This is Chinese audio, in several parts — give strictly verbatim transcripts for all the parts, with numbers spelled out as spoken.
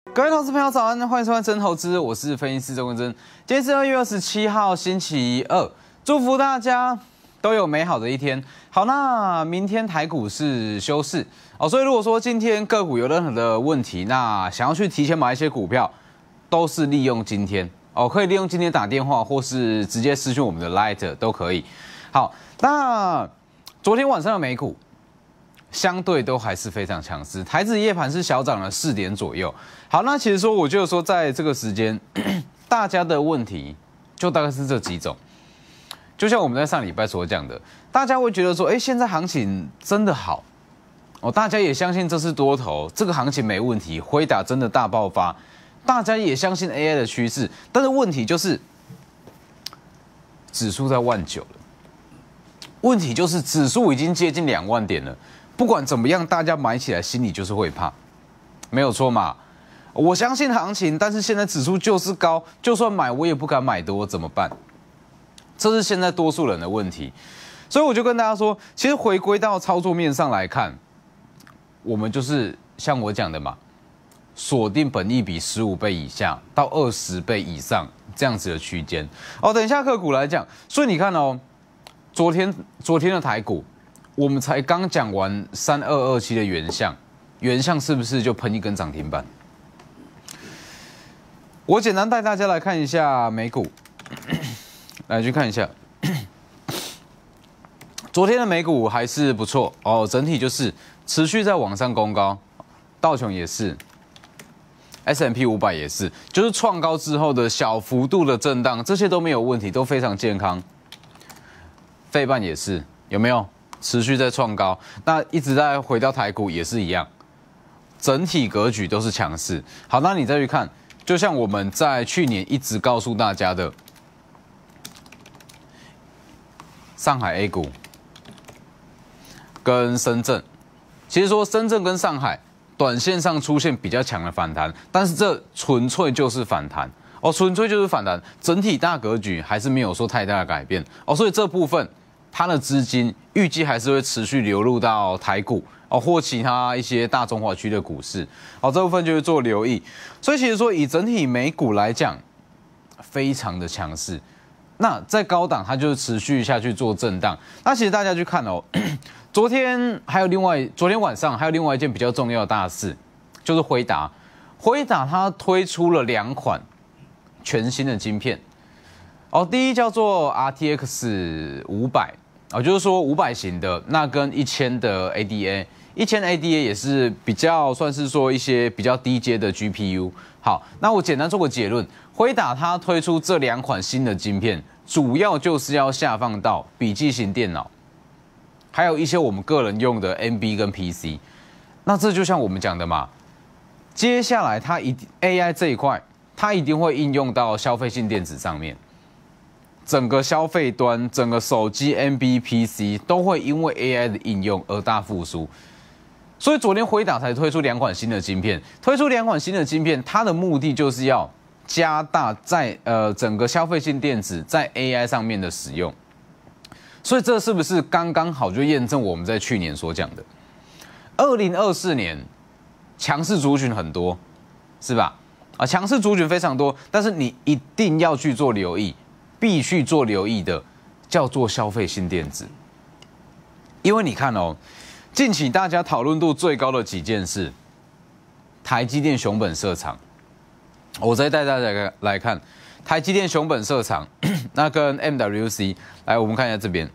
各位投资朋友早安，欢迎收看真投资，我是分析师周文真。今天是二月二十七号，星期二，祝福大家都有美好的一天。好，那明天台股是休市哦，所以如果说今天个股有任何的问题，那想要去提前买一些股票，都是利用今天哦，可以利用今天打电话，或是直接私讯我们的 Light 都可以。好，那昨天晚上的美股相对都还是非常强势，台指夜盘是小涨了四点左右。好，那其实说，我就说，在这个时间，大家的问题就大概是这几种。就像我们在上礼拜所讲的，大家会觉得说，哎，现在行情真的好哦，大家也相信这是多头，这个行情没问题，辉达真的大爆发，大家也相信 A I 的趋势，但是问题就是指数在万九了，问题就是指数已经接近两万点了。不管怎么样，大家买起来心里就是会怕，没有错嘛。我相信行情，但是现在指数就是高，就算买我也不敢买多，怎么办？这是现在多数人的问题。所以我就跟大家说，其实回归到操作面上来看，我们就是像我讲的嘛，锁定本益比十五倍以下到二十倍以上这样子的区间。哦，等一下个股来讲。所以你看哦，昨天昨天的台股。我们才刚讲完三二二七的原相，原相是不是就喷一根涨停板？我简单带大家来看一下美股，来去看一下，昨天的美股还是不错哦，整体就是持续在往上攻高，道琼也是 ，S and P 五百也是，就是创高之后的小幅度的震荡，这些都没有问题，都非常健康。费半也是，有没有？持续在创高，那一直在回到台股也是一样，整体格局都是强势。好，那你再去看，就像我们在去年一直告诉大家的，上海 A 股跟深圳，其实说深圳跟上海短线上出现比较强的反弹，但是这纯粹就是反弹哦，纯粹就是反弹，整体大格局还是没有说太大的改变哦，所以这部分。它的资金预计还是会持续流入到台股哦，或其他一些大中华区的股市哦，这部分就是做留意。所以其实说以整体美股来讲，非常的强势。那在高档它就是持续下去做震荡。那其实大家去看哦，昨天还有另外，昨天晚上还有另外一件比较重要的大事，就是辉达。辉达它推出了两款全新的晶片。哦，第一叫做 R T X 五百，哦，就是说五百型的，那跟一千的 A D A， 一千 A D A 也是比较算是说一些比较低阶的 G P U。好，那我简单做个结论，辉达它推出这两款新的晶片，主要就是要下放到笔记型电脑，还有一些我们个人用的 N B 跟 P C。那这就像我们讲的嘛，接下来它一 A I 这一块，它一定会应用到消费性电子上面。整个消费端、整个手机、N B、P C 都会因为 A I 的应用而大复苏，所以昨天辉达才推出两款新的晶片。推出两款新的晶片，它的目的就是要加大在呃整个消费性电子在 A I 上面的使用。所以这是不是刚刚好就验证我们在去年所讲的？二零二四年强势族群很多，是吧？啊，强势族群非常多，但是你一定要去做留意。必须做留意的叫做消费性电子，因为你看哦，近期大家讨论度最高的几件事，台积电熊本设厂，我再带大家来看台积电熊本设厂，那跟 M W C 来，我们看一下这边，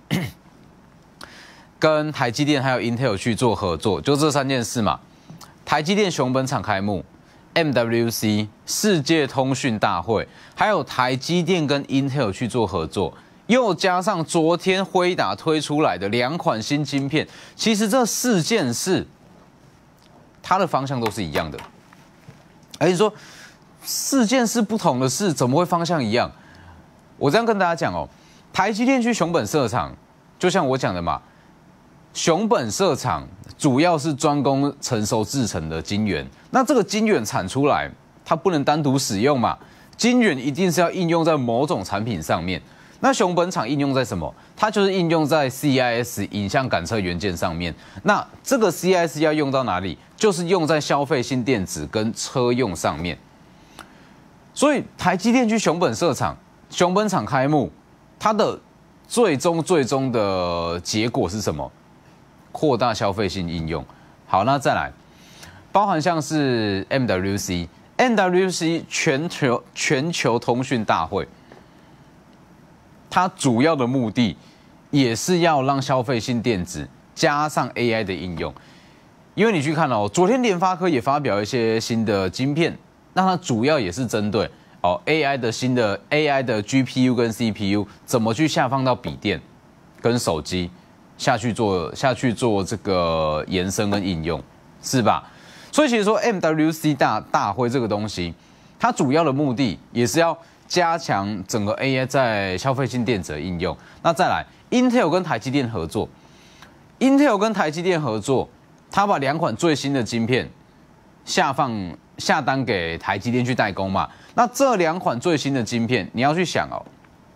跟台积电还有 Intel 去做合作，就这三件事嘛。台积电熊本厂开幕。M W C 世界通讯大会，还有台积电跟 Intel 去做合作，又加上昨天辉达推出来的两款新晶片，其实这四件事，它的方向都是一样的。而且说四件事不同的事，怎么会方向一样？我这样跟大家讲哦，台积电去熊本设厂，就像我讲的嘛。熊本设厂主要是专攻成熟制程的晶圆，那这个晶圆产出来，它不能单独使用嘛，晶圆一定是要应用在某种产品上面。 那熊本厂应用在什么？它就是应用在 C I S 影像感测元件上面。那这个 C I S 要用到哪里？就是用在消费性电子跟车用上面。所以台积电去熊本设厂，熊本厂开幕，它的最终最终的结果是什么？扩大消费性应用。好，那再来，包含像是 M W C。M W C 全球全球通讯大会，它主要的目的也是要让消费性电子加上 A I 的应用。因为你去看哦，昨天联发科也发表一些新的晶片，那它主要也是针对哦 A I 的新的 A I 的 G P U 跟 C P U 怎么去下放到笔电跟手机下去做下去做这个延伸跟应用，是吧？所以其实说 M W C 大大会这个东西，它主要的目的也是要加强整个 A I 在消费性电子的应用。那再来 ，Intel 跟台积电合作 ，Intel 跟台积电合作，它把两款最新的晶片下放下单给台积电去代工嘛。那这两款最新的晶片，你要去想哦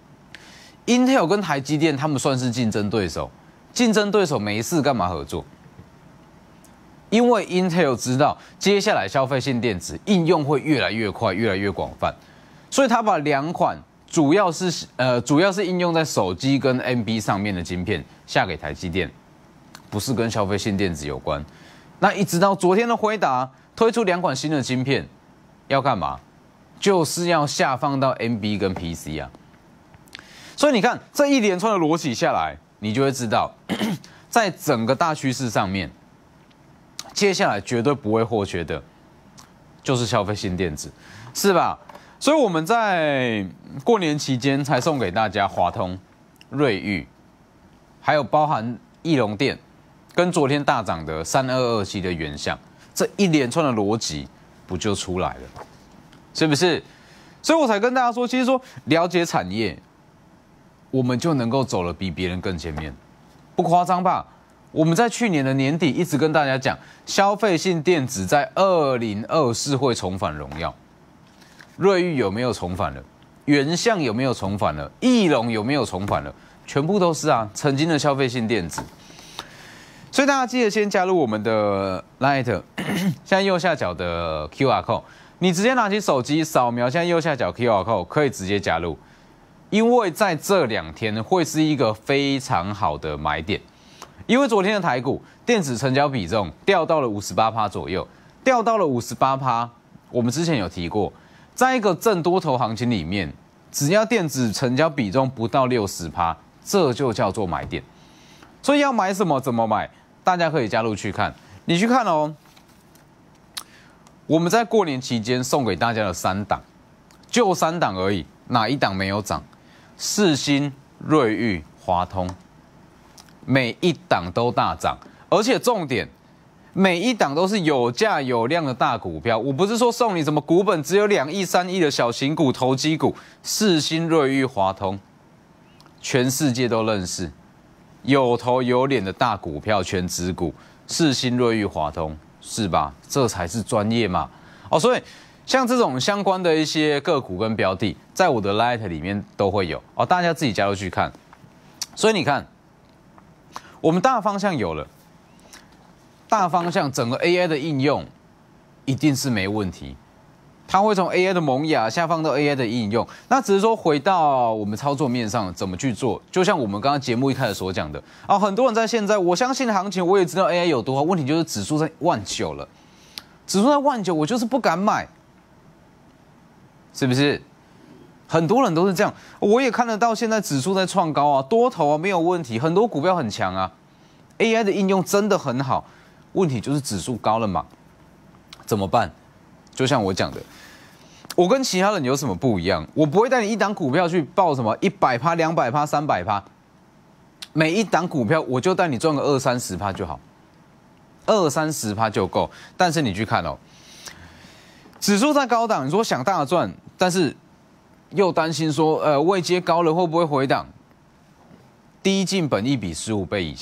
，Intel 跟台积电他们算是竞争对手，竞争对手没事干嘛合作？因为 Intel 知道接下来消费性电子应用会越来越快、越来越广泛，所以他把两款主要是呃主要是应用在手机跟 N B 上面的晶片下给台积电，不是跟消费性电子有关。那一直到昨天的辉达推出两款新的晶片，要干嘛？就是要下放到 N B 跟 P C 啊。所以你看这一连串的逻辑下来，你就会知道，在整个大趋势上面。接下来绝对不会或缺的，就是消费性电子，是吧？所以我们在过年期间才送给大家华通、瑞昱，还有包含翼龙电，跟昨天大涨的三二二七的原相，这一连串的逻辑不就出来了？是不是？所以我才跟大家说，其实说了解产业，我们就能够走得比别人更前面，不夸张吧？我们在去年的年底一直跟大家讲，消费性电子在二零二四会重返荣耀。瑞昱有没有重返了？原相有没有重返了？翼龙有没有重返了？全部都是啊，曾经的消费性电子。所以大家记得先加入我们的 Light， 现在右下角的 Q R code， 你直接拿起手机扫描现在右下角 Q R code， 可以直接加入。因为在这两天会是一个非常好的买点。因为昨天的台股电子成交比重掉到了 百分之五十八 左右，掉到了 百分之五十八， 我们之前有提过，在一个正多头行情里面，只要电子成交比重不到 百分之六十， 这就叫做买点。所以要买什么怎么买，大家可以加入去看。你去看哦，我们在过年期间送给大家的三档，就三档而已，哪一档没有涨？世芯、瑞昱、华通。每一档都大涨，而且重点，每一档都是有价有量的大股票。我不是说送你什么股本只有两亿、三亿的小型股、投机股，世芯、瑞昱、华通，全世界都认识，有头有脸的大股票、全指股，世芯、瑞昱、华通，是吧？这才是专业嘛。哦，所以像这种相关的一些个股跟标的，在我的 Light 里面都会有哦，大家自己加入去看。所以你看。我们大方向有了，大方向整个 A I 的应用一定是没问题，它会从 A I 的萌芽下放到 A I 的应用，那只是说回到我们操作面上怎么去做，就像我们刚刚节目一开始所讲的啊，很多人在现在，我相信行情，我也知道 A I 有多好，问题就是指数在万九了，指数在万九，我就是不敢买，是不是？很多人都是这样，我也看得到，现在指数在创高啊，多头啊没有问题，很多股票很强啊 ，A I 的应用真的很好，问题就是指数高了嘛，怎么办？就像我讲的，我跟其他人有什么不一样？我不会带你一档股票去报什么一百趴、两百趴、三百趴，每一档股票我就带你赚个二三十趴就好，二三十趴就够。但是你去看哦，指数在高档，你说想大赚，但是又担心说，呃，位阶高了会不会回档？低进本益比十五倍以下，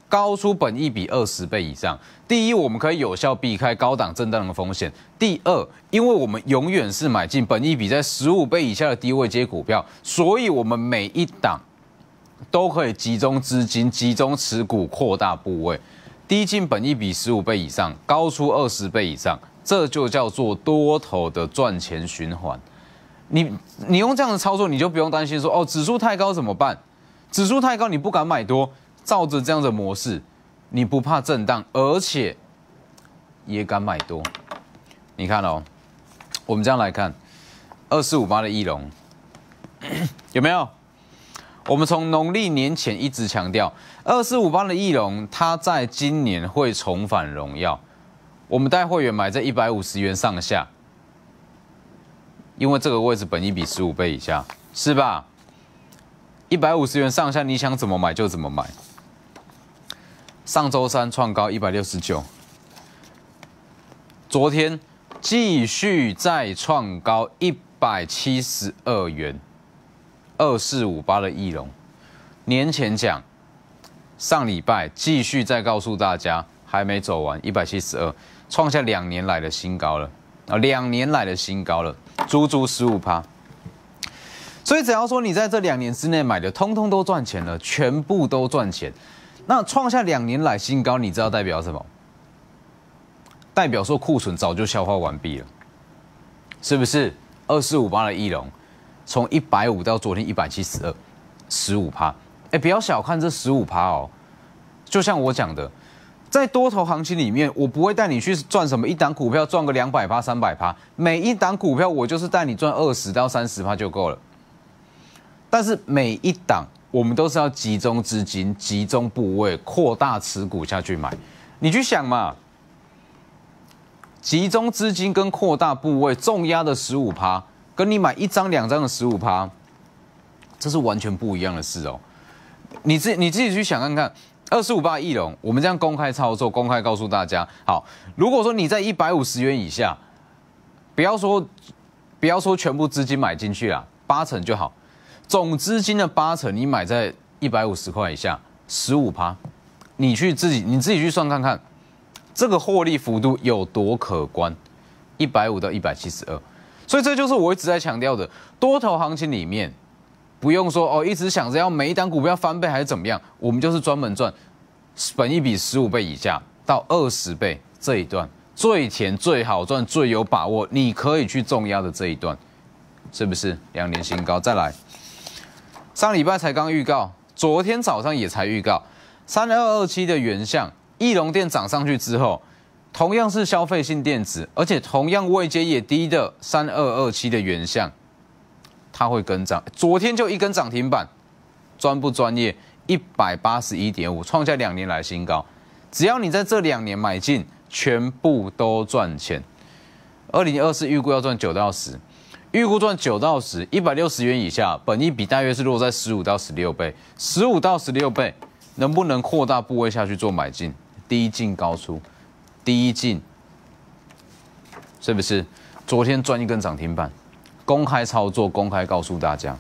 高出本益比二十倍以上。第一，我们可以有效避开高档震荡的风险；第二，因为我们永远是买进本益比在十五倍以下的低位阶股票，所以我们每一档都可以集中资金、集中持股、扩大部位。低进本益比十五倍以上，高出二十倍以上，这就叫做多头的赚钱循环。你你用这样的操作，你就不用担心说哦，指数太高怎么办？指数太高你不敢买多，照着这样的模式，你不怕震荡，而且也敢买多。你看哦，我们这样来看，二四五八的义隆有没有？我们从农历年前一直强调，二四五八的义隆，它在今年会重返荣耀。我们带会员买在一百五十元上下。因为这个位置本益比十五倍以下，是吧？一百五十元上下，你想怎么买就怎么买。上周三创高一百六十九，昨天继续再创高一百七十二元。二四五八的义隆，年前讲，上礼拜继续再告诉大家，还没走完一百七十二，创下两年来的新高了啊，两年来的新高了。足足 百分之十五， 所以只要说你在这两年之内买的，通通都赚钱了，全部都赚钱。那创下两年来新高，你知道代表什么？代表说库存早就消化完毕了，是不是？二四五八的义隆，从一百五到昨天一百七十二， 百分之十五， 哎，不要小看这 百分之十五 哦。就像我讲的。在多头行情里面，我不会带你去赚什么一档股票赚个两百趴、三百趴，每一档股票我就是带你赚二十到三十趴就够了。但是每一档我们都是要集中资金、集中部位、扩大持股下去买。你去想嘛，集中资金跟扩大部位重压的 百分之十五， 跟你买一张两张的 百分之十五， 这是完全不一样的事哦。你自你自己去想看看。二四五八义隆，我们这样公开操作，公开告诉大家。好，如果说你在一百五十元以下，不要说不要说全部资金买进去啦，八成就好。总资金的八成，你买在一百五十块以下， 百分之十五， 你去自己你自己去算看看，这个获利幅度有多可观？一百五到一百七十二，所以这就是我一直在强调的，多头行情里面。不用说哦，一直想着要每一档股票翻倍还是怎么样，我们就是专门赚本益比十五倍以下到二十倍这一段最甜、最好赚、最有把握，你可以去重压的这一段，是不是两年新高？再来，上礼拜才刚预告，昨天早上也才预告，三二二七的原相，义隆店涨上去之后，同样是消费性电子，而且同样位阶也低的三二二七的原相。它会跟涨，昨天就一根涨停板，专不专业？一百八十一点五，创下两年来新高。只要你在这两年买进，全部都赚钱。二零二四预估要赚九到十，预估赚九到十，一百六十元以下，本益比大约是落在十五到十六倍，十五到十六倍，能不能扩大部位下去做买进？低进高出，低进，是不是？昨天赚一根涨停板。公开操作，公开告诉大家，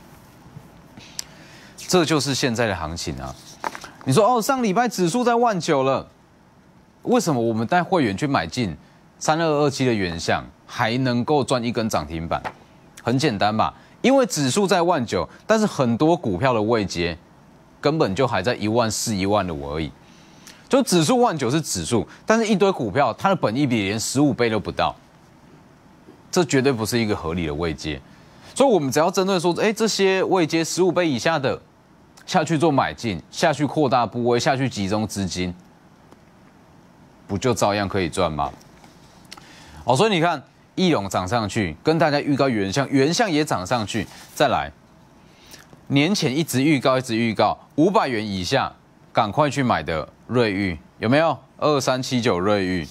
这就是现在的行情啊！你说哦，上礼拜指数在万九了，为什么我们带会员去买进三二二七的原相，还能够赚一根涨停板？很简单吧，因为指数在万九，但是很多股票的位阶根本就还在一万四、一万五而已。就指数万九是指数，但是一堆股票它的本益比连十五倍都不到。这绝对不是一个合理的位阶，所以我们只要针对说，哎，这些位阶十五倍以下的下去做买进，下去扩大部位，下去集中资金，不就照样可以赚吗？哦，所以你看，义隆涨上去，跟大家预告原相，原相也涨上去，再来，年前一直预告，一直预告，五百元以下赶快去买的瑞昱有没有？二三七九瑞昱。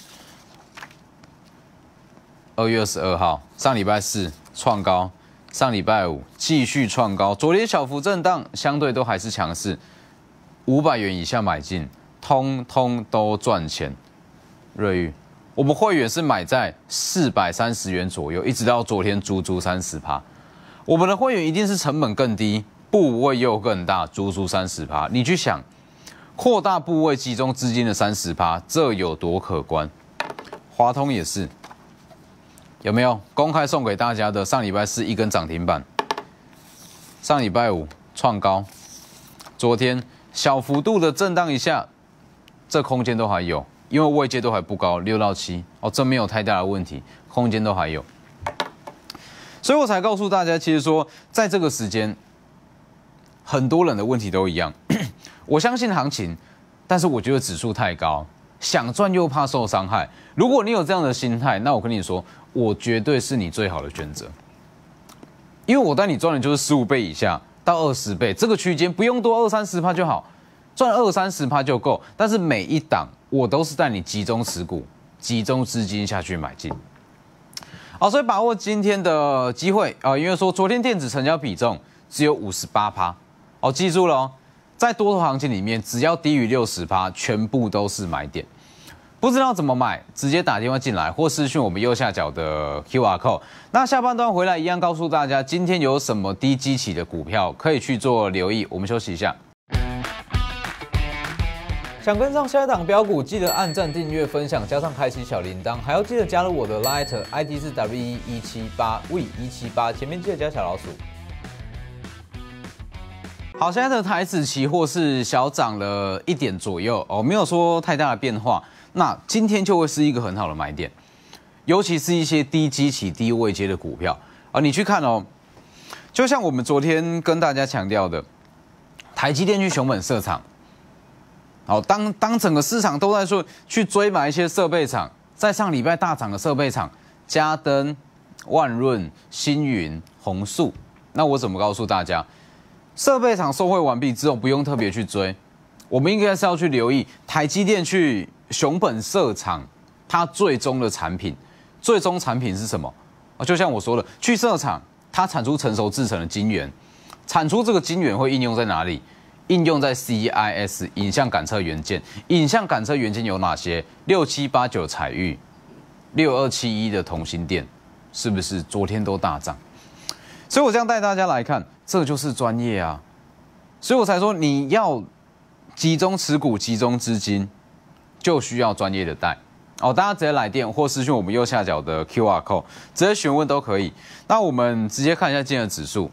二月二十二号，上礼拜四创高，上礼拜五继续创高，昨天小幅震荡，相对都还是强势。五百元以下买进，通通都赚钱。瑞昱，我们会员是买在四百三十元左右，一直到昨天足足三十趴。我们的会员一定是成本更低，部位又更大，足足三十趴。你去想， 扩大部位集中资金的 百分之三十， 这有多可观？华通也是，有没有公开送给大家的？上礼拜四一根涨停板，上礼拜五创高，昨天小幅度的震荡一下，这空间都还有，因为位阶都还不高，六到七哦，这没有太大的问题，空间都还有。所以我才告诉大家，其实说在这个时间，很多人的问题都一样。我相信行情，但是我觉得指数太高，想赚又怕受伤害。如果你有这样的心态，那我跟你说，我绝对是你最好的选择。因为我带你赚的就是十五倍以下到二十倍这个区间，不用多二三十趴就好，赚二三十趴就够。但是每一档我都是带你集中持股、集中资金下去买进。好，所以把握今天的机会啊、呃，因为说昨天电子成交比重只有 百分之五十八， 哦，记住了哦，在多头行情里面，只要低于 百分之六十， 全部都是买点。不知道怎么买，直接打电话进来或私讯我们右下角的 Q R code。那下半段回来一样告诉大家，今天有什么低基期的股票可以去做留意。我们休息一下。想跟上下一档标股，记得按赞、订阅、分享，加上开启小铃铛，还要记得加入我的 Line I D 是 W 一七八 V 一七八，前面记得加小老鼠。好，现在的台指期货是小涨了一点左右哦，没有说太大的变化。那今天就会是一个很好的买点，尤其是一些低基期、低位阶的股票啊，你去看哦，就像我们昨天跟大家强调的，台积电去熊本设厂。好，当当整个市场都在说去追买一些设备厂，在上礼拜大涨的设备厂，嘉登、万润、星云、宏塑，那我怎么告诉大家？设备厂受惠完毕之后，不用特别去追，我们应该是要去留意台积电去熊本设厂，它最终的产品，最终产品是什么？就像我说的，去设厂，它产出成熟制程的晶圆，产出这个晶圆会应用在哪里？应用在 C I S 影像感测元件，影像感测元件有哪些？六七八九彩玉，六二七一的同心电，是不是昨天都大涨？所以我这样带大家来看，这就是专业啊！所以我才说你要集中持股、集中资金，就需要专业的带哦。大家直接来电或私讯我们右下角的 Q R code， 直接询问都可以。那我们直接看一下今天的指数。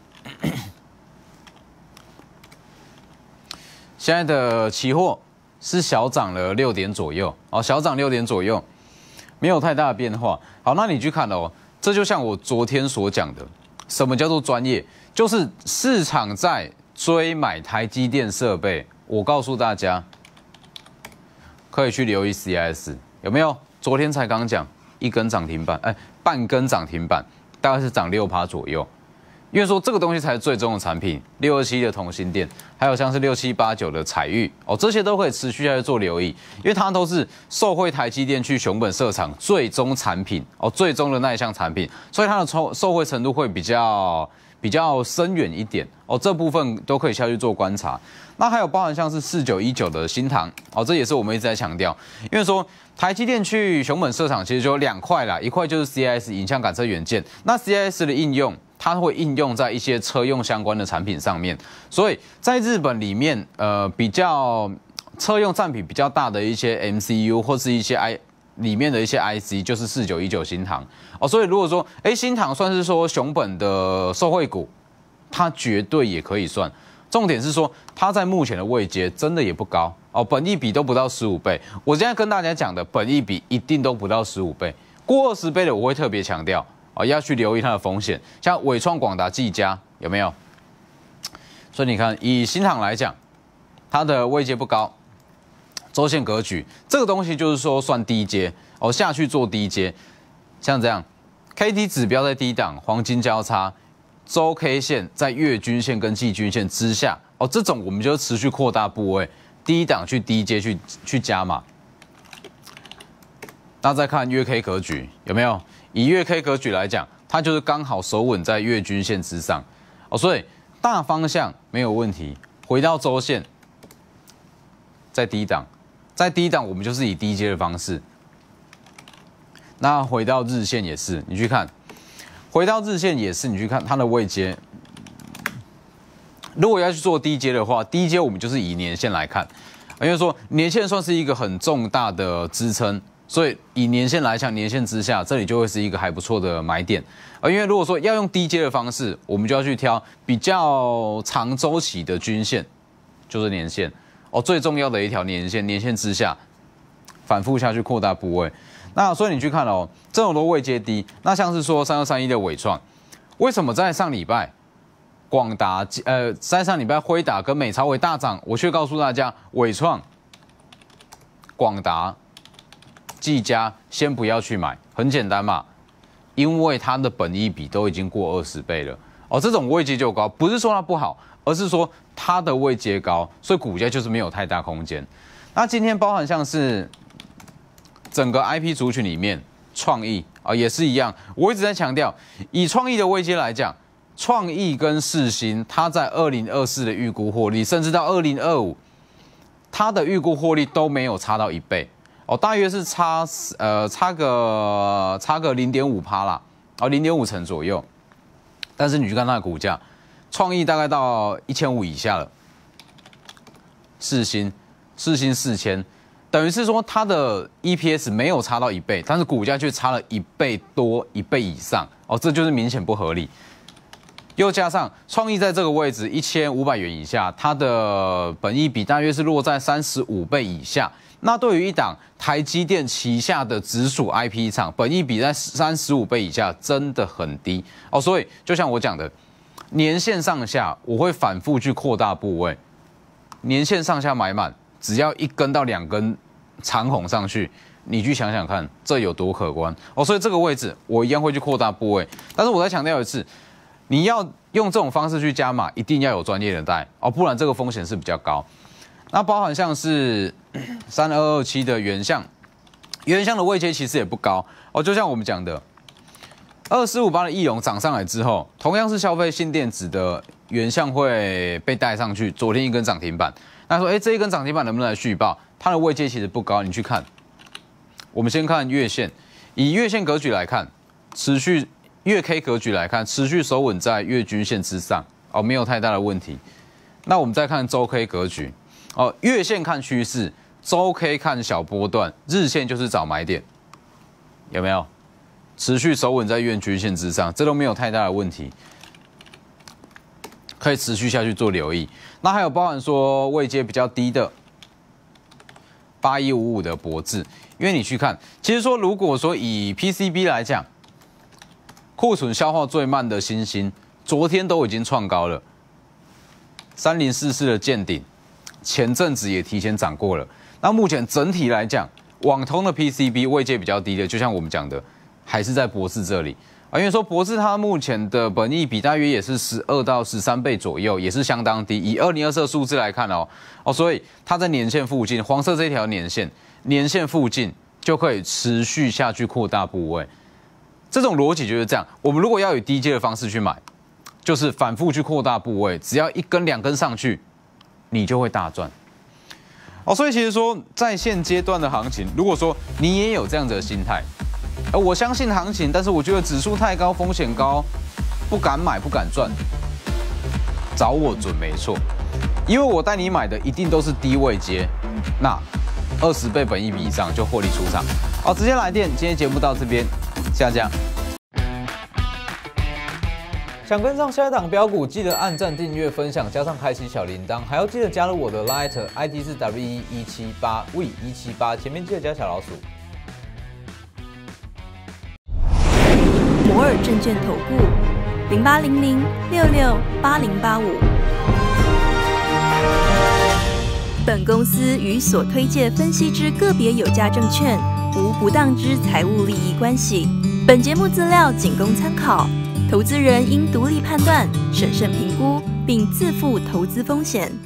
现在的期货是小涨了六点左右哦，小涨六点左右，没有太大的变化。好，那你去看哦，这就像我昨天所讲的，什么叫做专业？就是市场在追买台积电设备，我告诉大家，可以去留意 C I S 有没有？昨天才刚讲一根涨停板，哎，半根涨停板，大概是涨六趴左右。因为说这个东西才是最终的产品，六二七的同心电，还有像是六七八九的彩玉哦，这些都可以持续下去做留意，因为它都是受惠台积电去熊本设厂最终产品哦，最终的那一项产品，所以它的受受惠程度会比较比较深远一点哦，这部分都可以下去做观察。那还有包含像是四九一九的新唐哦，这也是我们一直在强调，因为说台积电去熊本设厂其实就有两块啦，一块就是 C I S 影像感测元件，那 C I S 的应用。它会应用在一些车用相关的产品上面，所以在日本里面，呃，比较车用占比比较大的一些 M C U 或是一些 I 里面的一些 I C， 就是四九一九新唐哦。所以如果说，哎，新唐算是说熊本的受惠股，它绝对也可以算。重点是说，它在目前的位阶真的也不高哦，本益比都不到十五倍。我现在跟大家讲的本益比一定都不到十五倍，过二十倍的我会特别强调。哦，要去留意它的风险，像伟创、广达、技嘉有没有？所以你看，以新唐来讲，它的位阶不高，周线格局这个东西就是说算低阶哦，下去做低阶，像这样 ，K D 指标在低档，黄金交叉，周 K 线在月均线跟季均线之下哦，这种我们就持续扩大部位，低档去低阶去去加码。那再看月 K 格局有没有？以月 K 格局来讲，它就是刚好守稳在月均线之上哦，所以大方向没有问题。回到周线，在低档，在低档我们就是以低阶的方式。那回到日线也是，你去看，回到日线也是，你去看它的位阶。如果要去做低阶的话，低阶我们就是以年线来看因为说年线算是一个很重大的支撑，所以以年线来讲，年线之下，这里就会是一个还不错的买点。而因为如果说要用低阶的方式，我们就要去挑比较长周期的均线，就是年线哦，最重要的一条年线，年线之下反复下去扩大部位。那所以你去看哦，这种都位阶低，那像是说三二三一的伟创，为什么在上礼拜广达呃在上礼拜辉达跟美超微大涨，我却告诉大家伟创、广达、技嘉先不要去买，很简单嘛，因为它的本益比都已经过二十倍了哦，这种位阶就高，不是说它不好，而是说它的位阶高，所以股价就是没有太大空间。那今天包含像是整个 I P 族群里面，创意啊也是一样，我一直在强调，以创意的位阶来讲，创意跟世芯，它在二零二四的预估获利，甚至到二零二五，它的预估获利都没有差到一倍哦，大约是差呃差个差个零点五趴啦，哦零点五成左右。但是你去看它的股价，创意大概到一千五以下了，世芯世芯四千。等于是说，它的 E P S 没有差到一倍，但是股价却差了一倍多、一倍以上哦，这就是明显不合理。又加上创意在这个位置一千五百元以下，它的本益比大约是落在三十五倍以下。那对于一档台积电旗下的直属 I P 厂，本益比在三十五倍以下，真的很低哦。所以就像我讲的，年线上下我会反复去扩大部位，年线上下买满。只要一根到两根长红上去，你去想想看，这有多可观哦！所以这个位置我一样会去扩大部位，但是我再强调一次，你要用这种方式去加码，一定要有专业的带哦，不然这个风险是比较高。那包含像是三二二七的原相，原相的位阶其实也不高哦，就像我们讲的，二四五八的义隆涨上来之后，同样是消费性电子的原相会被带上去，昨天一根涨停板。那说，哎，这一根涨停板能不能来续报？它的位阶其实不高，你去看。我们先看月线，以月线格局来看，持续月 K 格局来看，持续守稳在月均线之上，哦，没有太大的问题。那我们再看周 K 格局，哦，月线看趋势，周 K 看小波段，日线就是找买点，有没有？持续守稳在月均线之上，这都没有太大的问题。可以持续下去做留意，那还有包含说位阶比较低的八一五五的博智，因为你去看，其实说如果说以 P C B 来讲，库存消化最慢的新兴，昨天都已经创高了，三零四四的见顶，前阵子也提前涨过了。那目前整体来讲，网通的 P C B 位阶比较低的，就像我们讲的，还是在博智这里。啊，因为说博智它目前的本益比大约也是十二到十三倍左右，也是相当低。以二零二四的数字来看哦，哦，所以它在年线附近，黄色这条年线，年线附近就可以持续下去扩大部位。这种逻辑就是这样。我们如果要以低阶的方式去买，就是反复去扩大部位，只要一根两根上去，你就会大赚。哦，所以其实说在现阶段的行情，如果说你也有这样子的心态。而我相信行情，但是我觉得指数太高，风险高，不敢买，不敢赚。找我准没错，因为我带你买的一定都是低位阶，那二十倍本益比以上就获利出场。好，直接来电，今天节目到这边，下架。想跟上下一档标股，记得按赞、订阅、分享，加上开启小铃铛，还要记得加入我的 Line I D 是 W E 一七八 V 一七八，前面记得加小老鼠。 摩尔证券投顾零八零零六六八零八五。本公司与所推介分析之个别有价证券无不当之财务利益关系。本节目资料仅供参考，投资人应独立判断、审慎评估，并自负投资风险。